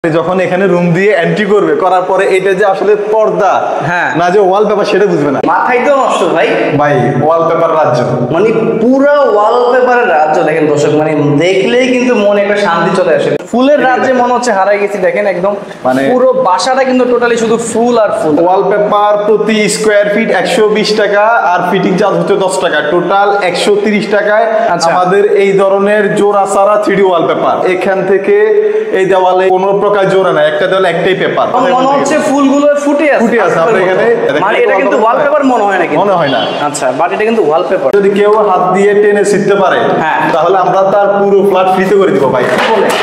যখন এখানে রুম দিয়ে এন্ট্রি করবে, করার পরে এটা যে আসলে পর্দা না যে ওয়ালপেপার সেটা বুঝবে না। মাথায় তো নষ্ট ভাই ওয়ালপেপার রাজ্য, মানে পুরো ওয়ালপেপারের রাজ্য। দেখেন দর্শক, মানে দেখলেই কিন্তু মনে একটা শান্তি চলে আসে। ফুলের রাজ্যে মনে হচ্ছে হারাই গেছি। দেখেন একদম মানে পুরো বাসাটা কিন্তু টোটালি শুধু ফুল আর ফুল। ওয়ালপেপার প্রতি স্কোয়ার ফিট 120 টাকা আর ফিটিং চার্জ হচ্ছে 10 টাকা, টোটাল 130 টাকায় আমাদের এই ধরনের জোড়া সারা 3D ওয়ালপেপার। এখান থেকে এই দেওয়ালে কোনো প্রকার জোড়া নাই, একটা দেওয়ালে একটাই পেপার। মনে হচ্ছে ফুলগুলো ফুটে আছে আপনার এখানে, মানে এটা কিন্তু ওয়ালপেপার মনে হয় না, মনে হয় না। আচ্ছা, বাট এটা কিন্তু ওয়ালপেপার। যদি কেউ হাত দিয়ে টেনে ছিটতে পারে তাহলে আমরা তার পুরো ফ্ল্যাট ফ্রিতে করে দিব ভাই।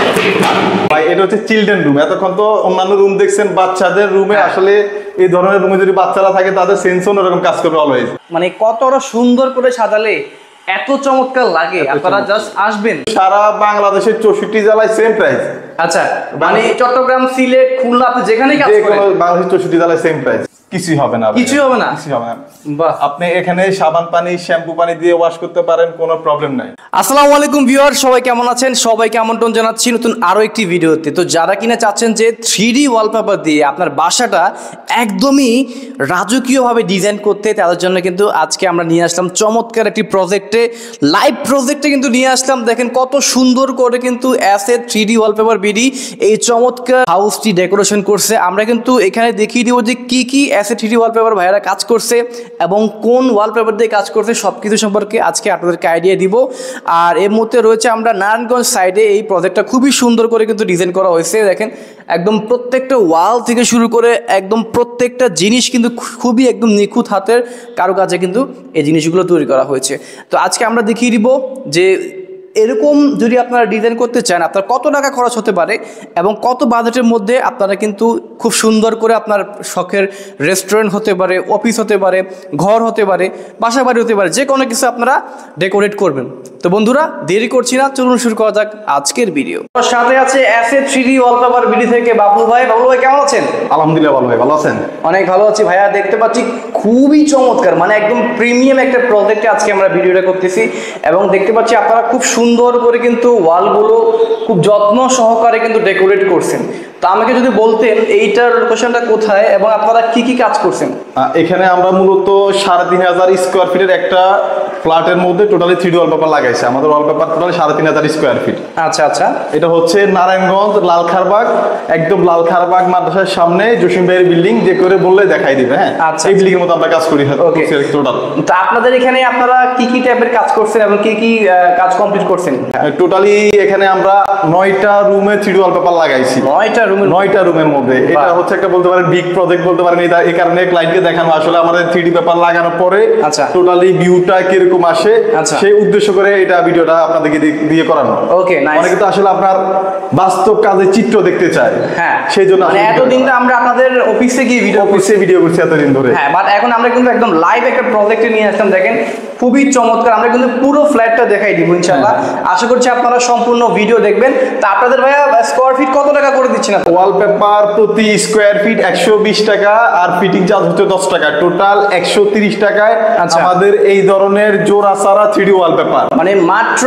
ভাই এটা হচ্ছে চিলড্রেন রুম। এতক্ষণ তো অন্যান্য রুম দেখছেন বাচ্চাদের রুমে, আসলে এই ধরনের রুমে যদি বাচ্চারা থাকে তাদের সেন্সও এরকম কাজ করবে অলওয়েজ। মানে কতটা সুন্দর করে সাজালে এত চমৎকার লাগে। আপনারা জাস্ট আসবেন। সারা বাংলাদেশের 64 জেলায় সেম প্রাইস। আচ্ছা, মানে চট্টগ্রাম, সিলেট, খুলনা, আপনি যেখানে কাজ করেন বাংলাদেশের 64 জেলায় সেম প্রাইস। কিছুই হবে না, কিছুই হবে না, কিছুই হবে না। বাহ, আপনি এখানে সাবান পানি, শ্যাম্পু পানি দিয়ে ওয়াশ করতে পারেন, কোনো প্রবলেম নাই। আসসালামু আলাইকুম ভিউয়ার, সবাই কেমন আছেন? সবাইকে আমন্ত্রণ জানাচ্ছি নতুন আরো একটি ভিডিওতে। তো যারা কিনা চাচ্ছেন যে 3D ওয়ালপেপার দিয়ে আপনার বাসাটা একদমই রাজকীয়ভাবে ডিজাইন করতে, তাদের জন্য কিন্তু আজকে আমরা নিয়ে আসলাম চমৎকার একটি প্রজেক্টে, লাইভ প্রজেক্টে কিন্তু নিয়ে আসলাম। দেখেন কত সুন্দর করে কিন্তু অ্যাসে 3D ওয়ালপেপার বিডি এই চমৎকার হাউসটি ডেকোরেশন করছে। আমরা কিন্তু এখানে দেখিয়ে দিব যে কি কি অ্যাসে 3D ওয়ালপেপার ভাইয়ারা কাজ করছে এবং কোন ওয়ালপেপার দিয়ে কাজ করছে সবকিছু সম্পর্কে আজকে আপনাদেরকে আইডিয়া দিব। আর এর মধ্যে রয়েছে আমরা নারায়ণগঞ্জ সাইডে এই প্রজেক্টটা খুবই সুন্দর করে কিন্তু ডিজাইন করা হয়েছে। দেখেন একদম প্রত্যেকটা ওয়াল থেকে শুরু করে একদম প্রত্যেকটা জিনিস কিন্তু খুবই একদম নিখুঁত হাতের কারুকাজে কিন্তু এই জিনিসগুলো তৈরি করা হয়েছে। তো আজকে আমরা দেখিয়ে দিব যে এরকম যদি আপনারা ডিজাইন করতে চান আপনার কত টাকা খরচ হতে পারে এবং কত বাজেটের মধ্যে আপনারা কিন্তু খুব সুন্দর করে আপনার শখের রেস্টুরেন্ট হতে পারে, অফিস হতে পারে, ঘর হতে পারে, বাসা বাড়ি হতে পারে, যে কোনো কিছু আপনারা ডেকোরেট করবেন। তো বন্ধুরা দেরি করছি না, চলুন শুরু করা যাক আজকের ভিডিও। সাথে আছে অ্যাসে 3D ওয়ালপেপার বিডি থেকে বাবুল ভাই। বাবুল ভাই কেমন আছেন? আলহামদুলিল্লাহ ভালো ভাই, ভালো আছেন? অনেক ভালো আছি ভাইয়া। দেখতে পাচ্ছি খুবই চমৎকার, মানে একদম প্রিমিয়াম একটা প্রজেক্টে আজকে আমরা ভিডিওটা করতেছি এবং দেখতে পাচ্ছি আপনারা খুব সুন্দর করে কিন্তু ওয়ালগুলো খুব যত্ন সহকারে কিন্তু ডেকোরেট করছেন। তো আমাকে যদি বলতেন এইটার লোকেশনটা কোথায় এবং আপনারা কি কি কাজ করছেন? এখানে আমরা মূলত 3500 স্কোয়ার ফিটের একটা ফ্ল্যাটের মধ্যে টোটালি 3D ওয়ালপেপার লাগাইছে। আমাদের ওয়ালপেপার টোটালি 3500 স্কোয়ার ফিট। আচ্ছা আচ্ছা, এটা হচ্ছে নারায়ণগঞ্জ লালখারবাগ, একদম লালখারবাগ মাদ্রাসার সামনে জসিম ভাইয়ের বিল্ডিং, যে করে বললে দেখাই দিবে। হ্যাঁ, এই বিল্ডিং এর মধ্যে আমরা কাজ করি টোটাল। তো আপনাদের এখানে আপনারা কি কি টাইপের কাজ করছেন এবং কি কি কাজ কমপ্লিট করছেন? টোটালি এখানে আমরা 9টা রুমে 3D ওয়ালপেপার লাগাইছি। 9টা রুমের মধ্যে এটা হচ্ছে একটা বলতে পারেন বিগ প্রজেক্ট বলতে পারেন। এই কারণে ক্লায়েন্টকে দেখানো আসলে আমাদের 3D পেপার লাগানোর পরে টোটালি ভিউটা কিরকম আসে সেই উদ্দেশ্য করে এটা ভিডিওটা আপনাদেরকে দিয়ে করানো। Okay, nice. অনেকে তো আসলে আপনার বাস্তব কাজে চিত্র দেখতে চায়। হ্যাঁ, সেই জন্য এতদিন তো আমরা আপনাদের অফিসে গিয়ে ভিডিও করছি এতদিন ধরে। হ্যাঁ, বাট এখন আমরা কিন্তু একদম লাইভ একটা প্রজেক্টে নিয়ে আসলাম। দেখেন খুবই চমৎকার। আমরা কিন্তু পুরো ফ্ল্যাটটা দেখাই দিব ইনশাআল্লাহ। আশা করছি আপনারা সম্পূর্ণ ভিডিও দেখবেন। তা আপনাদের ভাইয়া স্কোয়ার ফিট কত টাকা করে দিচ্ছেন? ওয়ালপেপার প্রতি স্কোয়ার ফিট 120 টাকা আর ফিটিং চার্জ হচ্ছে 10 টাকা, টোটাল 130 টাকায় আমাদের এই ধরনের জোড়া সারা 3D ওয়ালপেপার, মানে মাত্র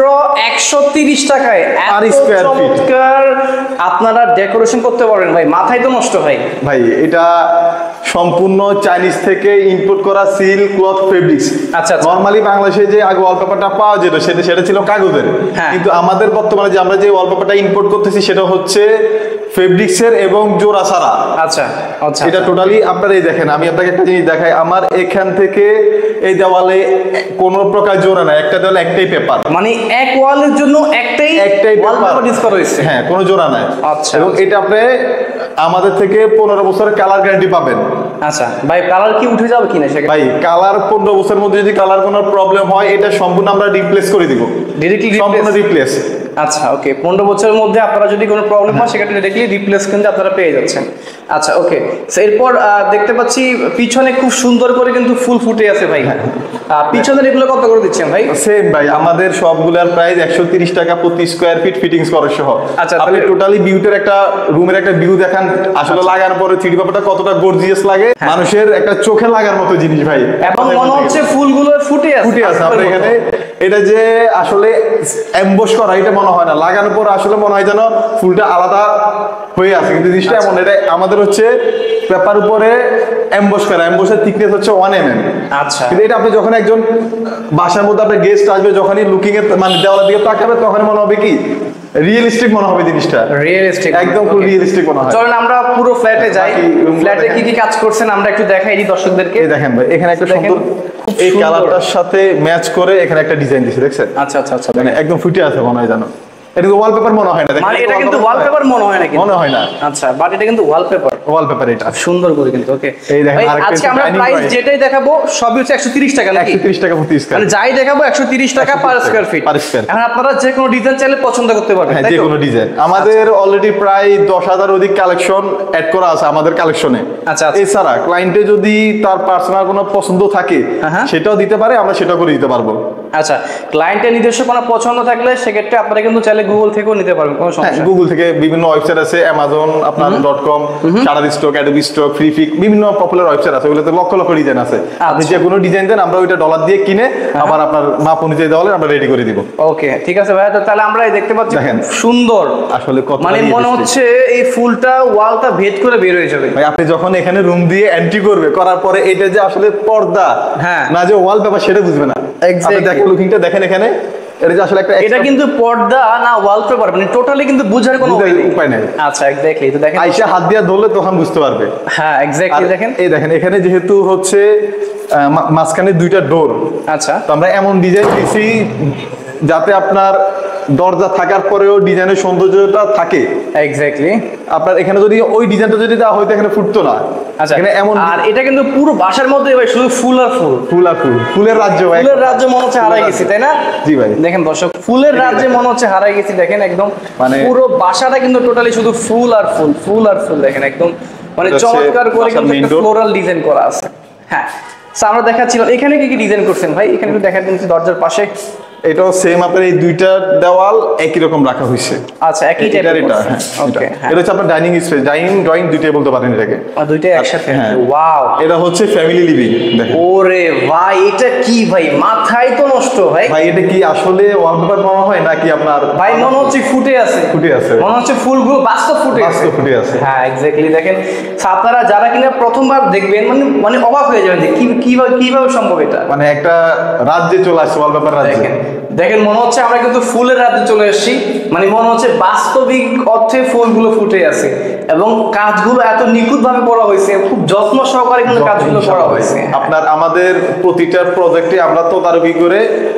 130 টাকায় আর স্কোয়ার ফিট আপনারা ডেকোরেশন করতে পারবেন। ভাই মাথায় তো নষ্ট হয় ভাই। এটা সম্পূর্ণ চাইনিজ থেকে ইম্পোর্ট করা সিল্ক ক্লথ ফেব্রিক্স। আচ্ছা, নরমালি বাংলাদেশে যে আগে ওয়ালপেপারটা পাওয়া যেত সেটা ছিল কাগজের, কিন্তু আমাদের বর্তমানে যে আমরা যে ওয়ালপেপারটা ইম্পোর্ট করতেছি সেটা হচ্ছে ফেব্রিক্সের এবং জোড়া সারা। আচ্ছা আচ্ছা, এটা টোটালি আপনারা এই দেখেন, আমি আপনাকে একটা জিনিস দেখাই। আমার এখান থেকে এই দেওয়ালে কোনো প্রকার জোড়া নাই, একটা দেওয়ালে একটাই পেপার, মানে এক ওয়ালের জন্য একটাই ওয়ালপেপার ইউজ করা হয়েছে। হ্যাঁ, কোনো জোড়া নাই। আচ্ছা, এবং এটা আপনি আমাদের থেকে 15 বছরের কালার গ্যারান্টি পাবেন। আচ্ছা ভাই, কালার কি উঠে যাবে কিনা? ভাই কালার 15 বছরের মধ্যে যদি কালার কোনো প্রবলেম হয় এটা সম্পূর্ণ আমরা রিপ্লেস করে দিব, ডাইরেক্টলি সম্পূর্ণ রিপ্লেস। আচ্ছা ওকে, 15 বছরের মধ্যে আপনারা যদি কোনো প্রবলেম হয় সেটা ডাইরেক্টলি রিপ্লেস কিন্তু আপনারা পেয়ে যাচ্ছেন। আচ্ছা ওকে, এরপর দেখতে পাচ্ছি পিছনে খুব সুন্দর করে কিন্তু ফুল ফুটে আছে ভাই। পিছনের এগুলো কত করে দিচ্ছেন ভাই? সেম ভাই, আমাদের সবগুলোর প্রাইস 130 টাকা প্রতি স্কোয়ার ফিট ফিটিংস করা সহ। আচ্ছা, আপনি টোটালি ভিউটার একটা রুমের একটা ভিউ দেখান, আসলে লাগার পরে 3D পেপারটা কতটা গর্জিয়াস লাগে, মানুষের একটা চোখে লাগার মতো জিনিস ভাই। এবং মনে হচ্ছে ফুলগুলো ফুটে আছে আপনার এখানে। এটা যে আসলে এমবস করা এটা মনে হয় না, লাগানোর পর আসলে মনে হয় যেন ফুলটা আলাদা হয়ে আছে, কিন্তু জিনিসটা এমন, এটা আমাদের হচ্ছে পেপার উপরে এমবস করা, এমবসের থিকনেস হচ্ছে 1 mm। আচ্ছা, কিন্তু এটা আপনি যখন একজন বাসার মধ্যে আপনার গেস্ট আসবে, যখনই লুকিং এর মানে দেওয়ালের দিকে তাকাবে, তখন মনে হবে কি রিয়েলিস্টিক মনে হবে জিনিসটা, রিয়েলিস্টিক একদম ফুল রিয়েলিস্টিক মনে হয়। চলেন আমরা পুরো ফ্ল্যাটে যাই, ফ্ল্যাটে কি কি কাজ করছেন আমরা একটু দেখাই দিই দর্শকদেরকে। এই দেখেন ভাই, এখানে একটা সুন্দর এই কালারটার সাথে ম্যাচ করে এখানে একটা ডিজাইন দিয়েছে, দেখছেন? আচ্ছা আচ্ছা আচ্ছা, মানে একদম ফুটে আছে মনে হয় জানো, এটা কিন্তু ওয়ালপেপার মনে হয় না, মানে এটা কিন্তু ওয়ালপেপার মনে হয় না, মনে হয় না। আচ্ছা, বাট এটা কিন্তু ওয়ালপেপার, ওয়ালপেপার এটা সুন্দর করে কিন্তু। ওকে, এই দেখেন আজকে আমরা প্রাইস যেটাই দেখাবো সবই হচ্ছে 130 টাকা নাকি? 130 টাকা প্রতি স্কয়ার, মানে যাই দেখাবো 130 টাকা পার স্কয়ার ফিট। এখন আপনারা যে কোনো ডিজাইন চাইলে পছন্দ করতে পারবেন, হ্যাঁ তাই যে তো? কোনো ডিজাইন। আমাদের অলরেডি প্রায় 10,000 অধিক কালেকশন অ্যাড করা আছে আমাদের কালেকশনে। আচ্ছা, এছাড়া ক্লায়েন্টে যদি তার পার্সোনাল কোনো পছন্দ থাকে সেটাও দিতে পারে, আমরা সেটাও করে দিতে পারবো। আচ্ছা, ক্লায়েন্টের নিজস্ব কোনো পছন্দ থাকলে সেক্ষেত্রে আপনারা কিন্তু চাইলে গুগল থেকেও নিতে পারবেন, কোনো সমস্যা নেই। গুগল থেকে বিভিন্ন ওয়েবসাইট আছে, অ্যামাজন আপনার .com, Shutterstock, Adobe stock, Freepik, বিভিন্ন পপুলার ওয়েবসাইট আছে, ওগুলোতে লক্ষ লক্ষ ডিজাইন আছে। আপনি যে কোনো ডিজাইন দেন, আমরা ওইটা ডলার দিয়ে কিনে আবার আপনার মাপ অনুযায়ী দেওয়ালে আমরা রেডি করে দিব। ওকে, ঠিক আছে ভাইয়া, তো তাহলে আমরা এই দেখতে পাচ্ছি দেখেন সুন্দর, আসলে কত মানে মনে হচ্ছে এই ফুলটা ওয়ালটা ভেদ করে বের হয়ে যাবে ভাই। আপনি যখন এখানে রুম দিয়ে এন্ট্রি করবে, করার পরে এটা যে আসলে পর্দা না যে ওয়ালপেপার সেটা বুঝবে না। আপনি দেখেন লুকিংটা দেখেন এখানে, এটা যে আসলে একটা এটা কিন্তু পর্দা না ওয়ালপেপার, মানে টোটালি কিন্তু বুঝার কোনো উপায় নাই। আচ্ছা, এক্স্যাক্টলি, তো দেখেন আইসা হাত দিয়ে ধরলে তখন বুঝতে পারবে। হ্যাঁ, এক্স্যাক্টলি, দেখেন এই দেখেন এখানে যেহেতু হচ্ছে মাঝখানে দুইটা ডোর, আচ্ছা, তো আমরা এমন ডিজাইন দিছি যাতে আপনার দরজা থাকার পরেও ডিজাইনের সৌন্দর্যটা থাকে। এক্স্যাক্টলি, আপনার এখানে যদি ওই ডিজাইনটা যদি দেওয়া হয়তো এখানে ফুটতো না। আচ্ছা, এখানে এমন, আর এটা কিন্তু পুরো বাসার মধ্যে ভাই শুধু ফুল আর ফুল, ফুল আর ফুল, ফুলের রাজ্য ভাই, ফুলের রাজ্য মনে হচ্ছে হারাই গেছি, তাই না? জি ভাই, দেখেন দর্শক, ফুলের রাজ্যে মনে হচ্ছে হারাই গেছি, দেখেন একদম মানে পুরো বাসাটা কিন্তু টোটালি শুধু ফুল আর ফুল, ফুল আর ফুল, দেখেন একদম মানে চমৎকার করে কিন্তু একটা ফ্লোরাল ডিজাইন করা আছে। হ্যাঁ, আমরা দেখাচ্ছিলাম এখানে কি কি ডিজাইন করছেন ভাই, এখানে একটু দেখা দিন দরজার পাশে। এটাও সেম আপনার এই দুইটা দেওয়াল একই রকম রাখা হয়েছে। আচ্ছা, একই টাইপের এটা। ওকে, এটা হচ্ছে আপনার ডাইনিং স্পেস, ডাইনিং ড্রয়িং দুইটাই বলতে পারেন এটাকে, আর দুইটাই একসাথে। ওয়াও, এটা হচ্ছে ফ্যামিলি লিভিং। দেখেন ওরে ভাই, এটা কি ভাই, মাথায় তো নষ্ট ভাই। ভাই এটা কি আসলে ওয়ালপেপার মনে হয় নাকি আপনার ভাই মনে হচ্ছে ফুটে আছে, ফুটে আছে, মনে হচ্ছে ফুলগুলো বাস্তব ফুটে আছে, বাস্তব ফুটে আছে। হ্যাঁ, এক্স্যাক্টলি, দেখেন আপনারা যারা কিনা প্রথমবার দেখবেন মানে অবাক হয়ে যাবেন যে কিভাবে সম্ভব এটা, মানে একটা রাজ্যে চলে আসছে ওয়ালপেপার রাজ্যে। দেখেন মনে হচ্ছে আমরা কিন্তু ফুলের রাতে চলে এসেছি, মানে মনে হচ্ছে বাস্তবিক অর্থে ফুলগুলো ফুটে আছে এবং কাজগুলো এত নিখুঁত ভাবে করা হয়েছে, খুব যত্ন সহকারে কিন্তু কাজগুলো করা হয়েছে। আপনার আমাদের প্রতিটা প্রজেক্টে আমরা তদারকি করে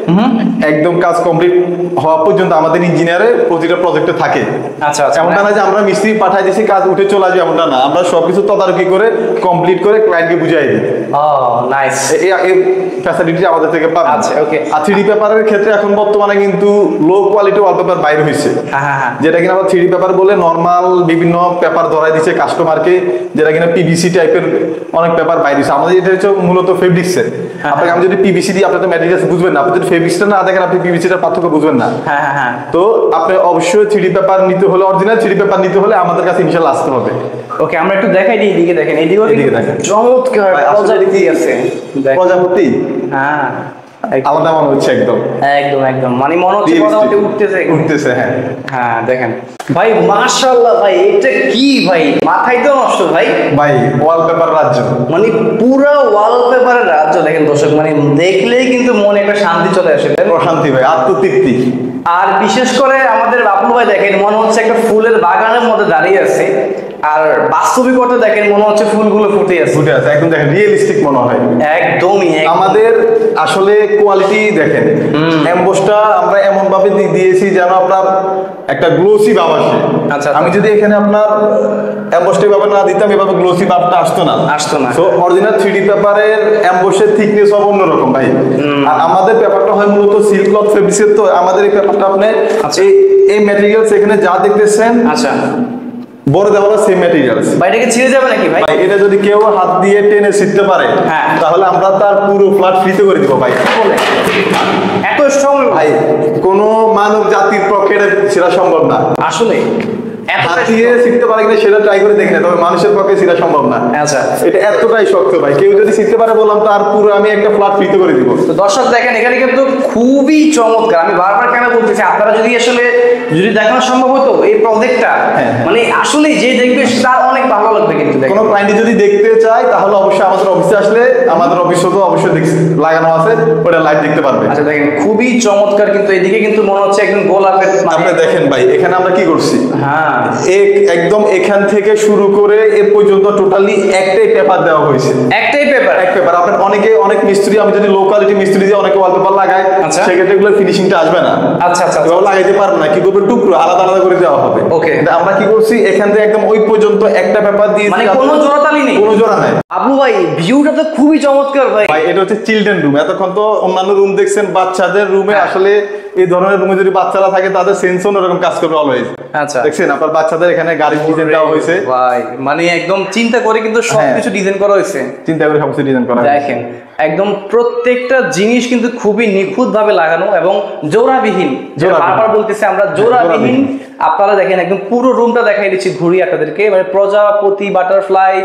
একদম কাজ কমপ্লিট হওয়া পর্যন্ত আমাদের ইঞ্জিনিয়ারে প্রতিটা প্রজেক্টে থাকে। আচ্ছা, এমনটা না যে আমরা মিস্ত্রি পাঠাই দিয়েছি কাজ উঠে চলে আসবে, এমনটা না, আমরা সবকিছু তদারকি করে কমপ্লিট করে ক্লায়েন্টকে বুঝাই দিই। নাইস, এই ফ্যাসিলিটি আমাদের থেকে পাবেন। আচ্ছা, ওকে। আর 3D পেপারের ক্ষেত্রে এখন বর্তমানে কিন্তু লো কোয়ালিটি ওয়ালপেপার বাইরে হয়েছে, যেটা কিনা আমরা 3D পেপার বলে নরমাল বিভিন্ন পেপার ধরাই দিচ্ছে কাস্টমারকে, যেটা কিনা পিভিসি টাইপের অনেক পেপার বাইরে হয়েছে। আমাদের এটা হচ্ছে মূলত ফেব্রিক্সের। আপনাকে আমি যদি পিভিসি দিই আপনি তো ম্যাটেরিয়ালস বুঝবেন না, আপনি যদি ফেব্রিক্সটা না দেখেন আপনি পিভিসিটার পার্থক্য বুঝবেন না। তো আপনি অবশ্যই 3D পেপার নিতে হলে, অরিজিনাল 3D পেপার নিতে হলে আমাদের কাছে ইনশাআল্লাহ আসতে হবে। ওকে, আমরা একটু দেখাই দিই, এদিকে দেখেন, এদিকে দেখেন, চমৎকার প্রজাপতি আছে, প্রজাপতি, হ্যাঁ আলাদা মনে হচ্ছে একদম একদম একদম, মানে মনে হচ্ছে প্রজাপতি উঠতেছে। হ্যাঁ হ্যাঁ, দেখেন ভাই, মাশাআল্লাহ ভাই, এটা কি ভাই, মাথায় তো নষ্ট ভাই। ভাই ওয়ালপেপার রাজ্য, মানে পুরো ওয়ালপেপারের রাজ্য। দেখেন দর্শক, মানে দেখলেই কিন্তু মনে একটা শান্তি চলে আসে, প্রশান্তি ভাই, আত্মতৃপ্তি। আর বিশেষ করে আমাদের বাবুল ভাই দেখেন মনে হচ্ছে একটা ফুলের বাগানের মধ্যে দাঁড়িয়ে আছে, আর বাস্তবিক অর্থে দেখেন মনে হচ্ছে ফুলগুলো ফুটে আছে, একদম দেখেন রিয়েলিস্টিক মনে হয় একদমই। আমাদের আসলে কোয়ালিটি দেখেন, এমবসটা আমরা এমন ভাবে দিয়েছি যেন আপনার একটা গ্লোসি ভাব আসে। আচ্ছা, আমি যদি এখানে আপনার এমবসটা ভাবে না দিতাম, এভাবে গ্লোসি ভাবটা আসতো না। সো অরিজিনাল 3D পেপারের এমবসের থিকনেস হবে অন্যরকম ভাই। আর আমাদের পেপারটা হয় মূলত সিল্ক ক্লথ ফেব্রিক্সের, তো আমাদের এই পেপারটা আপনি এই ম্যাটেরিয়ালস এখানে যা দেখতেছেন, আচ্ছা বড় দেওয়া সেম ম্যাটেরিয়ালস, ভাই এটাকে ছিঁড়ে যাবে নাকি ভাই? ভাই এটা যদি কেউ হাত দিয়ে টেনে ছিঁড়তে পারে তাহলে আমরা তার পুরো ফ্ল্যাট ফ্রিতে করে দিব ভাই। এত স্ট্রং ভাই, কোনো মানব জাতির পক্ষে এটা ছিঁড়া সম্ভব না আসলে। হাত দিয়ে ছিঁড়তে পারে কিনা সেটা ট্রাই করে দেখি না, তবে মানুষের পক্ষে ছিঁড়া সম্ভব না। আচ্ছা, এটা এতটাই শক্ত ভাই, কেউ যদি ছিঁড়তে পারে বললাম তার পুরো আমি একটা ফ্ল্যাট ফ্রিতে করে দিব। তো দর্শক দেখেন এখানে কিন্তু খুবই চমৎকার, আমি বারবার কেন বলতেছি, আপনারা যদি আসলে যদি দেখানো সম্ভব হতো এই প্রজেক্টটা, মানে আসলে যে দেখবে তার অনেক ভালো লাগবে। কিন্তু কোনো ক্লায়েন্ট যদি দেখতে চায় তাহলে অবশ্যই আমাদের অফিসে আসলে, আমাদের অফিসে তো অবশ্যই লাগানো আছে, ওটা লাইভ দেখতে পারবে। আচ্ছা দেখেন খুবই চমৎকার, কিন্তু এদিকে কিন্তু মনে হচ্ছে একদম গোলাপের। আপনি দেখেন ভাই এখানে আমরা কি করছি, একদম এখান থেকে শুরু করে এ পর্যন্ত টোটালি একটাই পেপার দেওয়া হয়েছে, একটাই পেপার, এক পেপার। আপনার অনেক মিস্ত্রি, আমি যদি লো কোয়ালিটি মিস্ত্রি দিয়ে অনেকে ওয়ালপেপার লাগায়, সেক্ষেত্রে এগুলো ফিনিশিংটা আসবে না। আচ্ছা আচ্ছা, লাগাইতে পারবে না, কি করবে টুকরো আলাদা আলাদা করে দেওয়া হবে। ওকে, আমরা কি করছি এখান থেকে একদম ওই পর্যন্ত একটা পেপার দিয়ে, মানে কোনো জোড়াতালি নেই, কোনো জোড়া নাই। আপু ভাই ভিউটা তো খুবই চমৎকার ভাই। ভাই এটা হচ্ছে চিলড্রেন রুম, এতক্ষণ তো অন্যান্য রুম দেখছেন বাচ্চাদের রুমে, আসলে এই ধরনের রুমে যদি বাচ্চারা থাকে তাদের সেন্সন এরকম কাজ করবে অলওয়েজ। আচ্ছা দেখছেন আপনার বাচ্চাদের এখানে গাড়ি ডিজাইন দেওয়া হয়েছে ভাই, মানে একদম চিন্তা করে কিন্তু সবকিছু ডিজাইন করা হয়েছে, চিন্তা করে সবকিছু ডিজাইন করা। দেখেন একদম প্রত্যেকটা জিনিস কিন্তু খুবই নিখুঁত ভাবে লাগানো এবং জোড়াবিহীন, বারবার বলতেছি আমরা জোড়াবিহীন। আপনারা দেখেন একদম পুরো রুমটা দেখাই দিচ্ছি ঘুরি আপনাদেরকে, মানে প্রজাপতি, বাটারফ্লাই,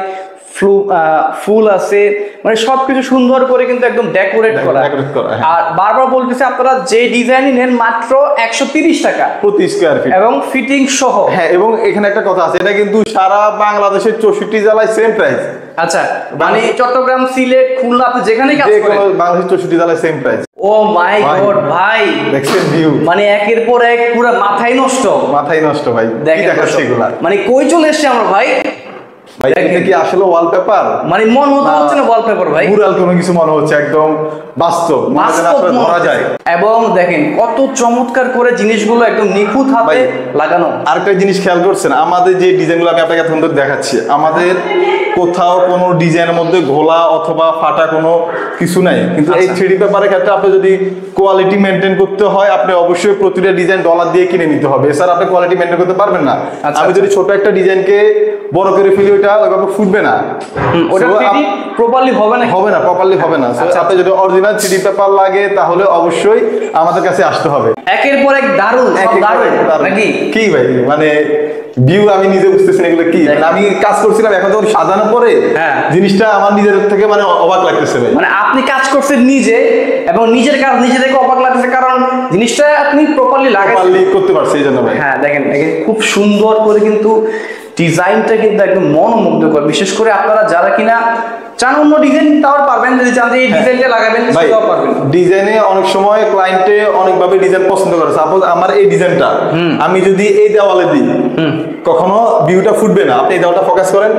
ফুল আছে, মানে সবকিছু সুন্দর করে কিন্তু একদম ডেকোরেট করা। আর বারবার বলতেছি আপনারা যে ডিজাইনই নেন মাত্র 130 টাকা প্রতি স্কয়ার ফিট এবং ফিটিং সহ। হ্যাঁ, এবং এখানে একটা কথা আছে, এটা কিন্তু সারা বাংলাদেশের 64 জেলায় সেম প্রাইস। আচ্ছা, মানে চট্টগ্রাম, সিলেট, খুলনা, আপনি যেখানেই কাজ করেন বাংলাদেশের 64 জেলায় same price. Oh my god ভাই, দেখছেন ভিউ, মানে একের পর এক পুরো মাথায় নষ্ট ভাই। দেখেন মানে কই চলে এসেছে আমরা ভাই। ভাই এটা কি আসলে ওয়ালপেপার? মানে মন হচ্ছে না ওয়ালপেপার ভাই, মুরাল কোনো কিছু মনে হচ্ছে, একদম বাস্তব ধরা যায়। এবং দেখেন কত চমৎকার করে জিনিসগুলো একদম নিখুঁত হাতে লাগানো। আরেকটা জিনিস খেয়াল করছেন, আমাদের যে ডিজাইনগুলো আমি আপনাকে এখন দেখাচ্ছি, আমাদের কোথাও কোনো ডিজাইনের মধ্যে ঘোলা অথবা ফাটা কোনো কিছু নাই। কিন্তু এই 3D পেপারের ক্ষেত্রে আপনি যদি কোয়ালিটি মেনটেন করতে হয়, আপনি অবশ্যই প্রতিটা ডিজাইন ডলার দিয়ে কিনে নিতে হবে, এছাড়া আপনি কোয়ালিটি মেনটেন করতে পারবেন না। আমি যদি ছোট একটা ডিজাইনকে বড় করে ফেলি, ওইটা ওইভাবে ফুটবে না, ওটা 3D প্রপারলি হবে না, প্রপারলি হবে না। আপনি যদি অরিজিনাল 3D পেপার লাগে তাহলে অবশ্যই আমাদের কাছে আসতে হবে। একের পর এক দারুণ নাকি কি ভাই, মানে ভিউ আমি নিজে বুঝতেছি না এগুলো কি। আমি কাজ করছিলাম, এখন যখন সাজানো পরে জিনিসটা আমার নিজের থেকে মানে অবাক লাগতেছে ভাই। মানে আপনি কাজ করছেন নিজে এবং নিজের কাজ নিজে থেকে অবাক লাগতেছে, কারণ জিনিসটা আপনি প্রপারলি করতে পারছেন এই জন্য ভাই। হ্যাঁ দেখেন খুব সুন্দর করে কিন্তু ডিজাইনটা কিন্তু একদম মনোমুগ্ধকর। বিশেষ করে আপনারা যারা কিনা চান অন্য ডিজাইন তাও পারবেন, যদি চান যে এই ডিজাইনটা লাগাবেন সেটাও পারবেন। ডিজাইনে অনেক সময় ক্লায়েন্টে অনেকভাবে ডিজাইন পছন্দ করে। সাপোজ আমার এই ডিজাইনটা আমি যদি এই দেওয়ালে দিই, কখনো ভিউটা ফুটবে না। আপনি এই দেওয়ালটা ফোকাস করেন।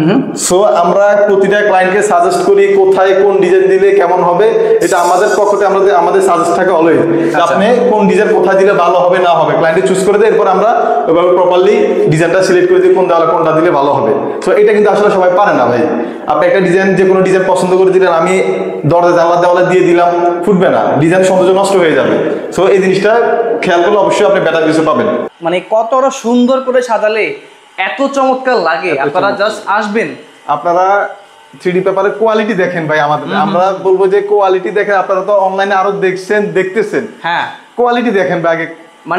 সো আমরা প্রতিটা ক্লায়েন্টকে সাজেস্ট করি কোথায় কোন ডিজাইন দিলে কেমন হবে, এটা আমাদের পক্ষে আমাদের সাজেস্ট থাকে অলওয়েজ। আপনি কোন ডিজাইন কোথায় দিলে ভালো হবে না হবে ক্লায়েন্টে চুজ করে দেয়, এরপর আমরা ওইভাবে প্রপারলি ডিজাইনটা সিলেক্ট করে দিই কোন দেওয়ালে কোনটা দিলে ভালো হবে। সো এটা কিন্তু আসলে সবাই পারে না ভাই। আপনি একটা ডিজাইন যে কোনো ডিজাইন পছন্দ করে দিলেন, আমি দরজা জানলা দেওয়ালে দিয়ে দিলাম, ফুটবে না, ডিজাইন সৌন্দর্য নষ্ট হয়ে যাবে। সো এই জিনিসটা খেয়াল করলে অবশ্যই আপনি বেটার কিছু পাবেন। মানে কতটা সুন্দর করে সাজালে এত চমৎকার লাগে, আপনারা জাস্ট আসবেন। আপনারা 3D পেপারের কোয়ালিটি দেখেন ভাই, আমাদের আমরা বলবো যে কোয়ালিটি দেখেন। আপনারা তো অনলাইনে আরো দেখতেছেন, হ্যাঁ কোয়ালিটি দেখেন ভাই আগে, মানে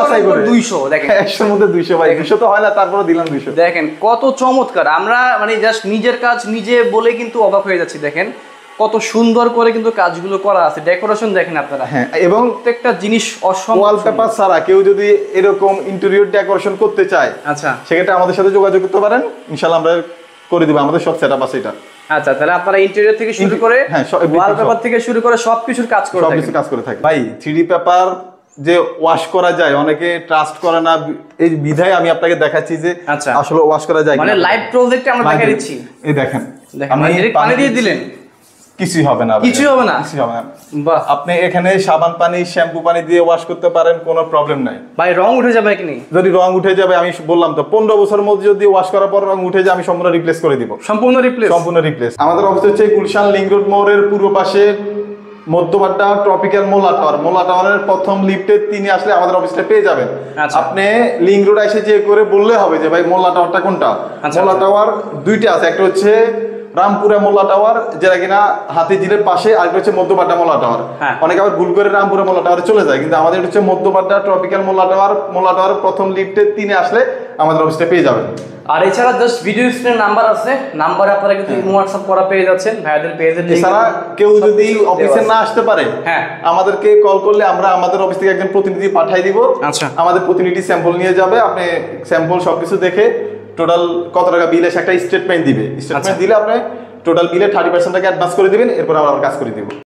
200 দেখেন, 100 এর মধ্যে 200 ভাই, 200 তো হয় না, তারপরে দিলাম 200। দেখেন কত চমৎকার। আমরা মানে জাস্ট নিজের কাজ নিজে বলে কিন্তু অবাক হয়ে যাচ্ছি। দেখেন কত সুন্দর করে কিন্তু কাজগুলো করা আছে, ডেকোরেশন দেখেন আপনারা। হ্যাঁ, এবং প্রত্যেকটা জিনিস অসম্ভব। ওয়ালপেপার ছাড়া কেউ যদি এরকম ইন্টেরিয়র ডেকোরেশন করতে চায়, আচ্ছা সেক্ষেত্রে আমাদের সাথে যোগাযোগ করতে পারেন, ইনশাআল্লাহ আমরা করে দিব। আমাদের সব সেটআপ আছে এটা। আচ্ছা, তাহলে আপনারা ইন্টেরিয়র থেকে শুরু করে ওয়ালপেপার থেকে শুরু করে সবকিছুর কাজ করে থাকেন। ভাই 3D পেপার যে ওয়াশ করা যায়, অনেকে ট্রাস্ট করে না, এই বিধায় আমি আপনাকে দেখাচ্ছি যে আসলে ওয়াশ করা যায়, মানে লাইভ প্রজেক্টে আমরা দেখাই দিচ্ছি। এই দেখেন, আমি পানি দিয়ে দিলেন, কিছুই হবে না, কিছুই হবে না। বাহ, আপনি এখানে সাবান পানি, শ্যাম্পু পানি দিয়ে ওয়াশ করতে পারেন, কোনো প্রবলেম নাই ভাই। রং উঠে যাবে কি? যদি রং উঠে যাবে, আমি বললাম তো 15 বছরের মধ্যে যদি ওয়াশ করার পর রং উঠে যায়, আমি সম্পূর্ণ রিপ্লেস করে দিব। সম্পূর্ণ রিপ্লেস। আমাদের অফিস হচ্ছে গুলশান লিংক রোড মোড়ের পূর্ব পাশে, মধ্যবাড্ডা ট্রপিক্যাল মোল্লা টাওয়ারের প্রথম লিফটে 3 আসলে আমাদের অফিসটা পেয়ে যাবেন। আপনি লিংক রোড এসে যে করে বললে হবে যে ভাই মোল্লা টাওয়ারটা কোনটা। মোল্লা টাওয়ার দুইটা আছে, একটা হচ্ছে রামপুরা মোল্লা টাওয়ার, যেটা কিনা হাতিঝিলের পাশে, আর একটা হচ্ছে মধ্যবাড্ডা মোল্লা টাওয়ার। অনেকে আবার ভুল করে রামপুরা মোল্লা টাওয়ারে চলে যায়, কিন্তু আমাদের হচ্ছে মধ্যবাড্ডা ট্রপিক্যাল মোল্লা টাওয়ার প্রথম লিফটে 3 আসলে আমাদের অফিসে পেয়ে যাবেন। আর এছাড়া জাস্ট ভিডিও স্ক্রিনে নাম্বার আছে, নাম্বারে আপনারা কিন্তু হোয়াটসঅ্যাপ করা পেয়ে যাচ্ছেন, ভাইয়াদের পেজের লিংক। এছাড়া কেউ যদি অফিসে না আসতে পারে, হ্যাঁ, আমাদেরকে কল করলে আমরা আমাদের অফিস থেকে একজন প্রতিনিধি পাঠিয়ে দিব। আচ্ছা, আমাদের প্রতিনিধি স্যাম্পল নিয়ে যাবে, আপনি স্যাম্পল সবকিছু দেখে টোটাল কত টাকা বিল এসে একটা স্টেটমেন্ট দিবে, স্টেটমেন্ট দিলে আপনি টোটাল বিলে 30% টাকা অ্যাডভান্স করে দিবেন, এরপর আমরা কাজ করে দিব।